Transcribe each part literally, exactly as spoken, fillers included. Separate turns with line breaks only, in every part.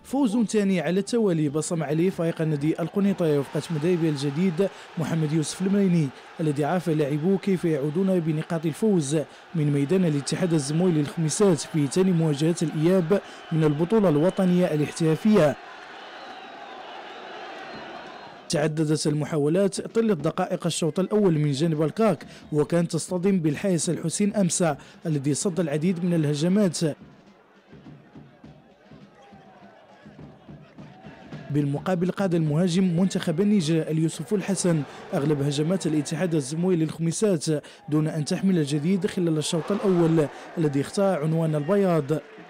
فوز ثاني على التوالي بصم عليه فريق النادي القنيطري وفقة مدربه الجديد محمد يوسف المريني، الذي عرف لاعبوه كيف يعودون بنقاط الفوز من ميدان الاتحاد الزموي للخميسات في ثاني مواجهات الإياب من البطولة الوطنية الاحترافية. تعددت المحاولات طيلة دقائق الشوط الأول من جانب الكاك، وكانت تصطدم بالحارس الحسين أمسى الذي صد العديد من الهجمات. بالمقابل قاد المهاجم منتخب النيجر اليوسف الحسن أغلب هجمات الاتحاد الزموي للخميسات دون أن تحمل الجديد خلال الشوط الأول الذي اختار عنوان البياض.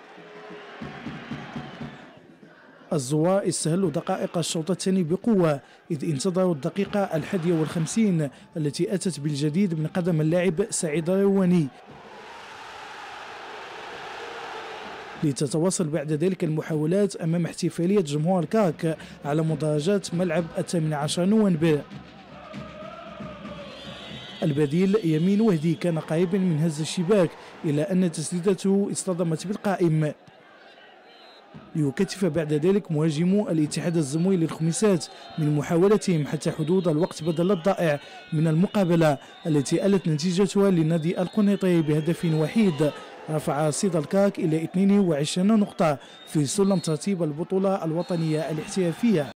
الزوار استهلوا دقائق الشوط الثاني بقوة، إذ انتظروا الدقيقة الحادية والخمسين التي أتت بالجديد من قدم اللاعب سعيد الرواني، لتتواصل بعد ذلك المحاولات أمام احتفالية جمهور الكاك على مدرجات ملعب الثامن عشر نوفمبر. البديل يمين وهدي كان قريبا من هز الشباك إلى أن تسديدته اصطدمت بالقائم، ليكتف بعد ذلك مهاجمو الاتحاد الزموي للخميسات من محاولتهم حتى حدود الوقت بدل الضائع من المقابلة التي ألت نتيجتها للنادي القنيطري بهدف وحيد، رفع رصيد الكاك إلى اثنين وعشرين نقطة في سلم ترتيب البطولة الوطنية الاحترافية.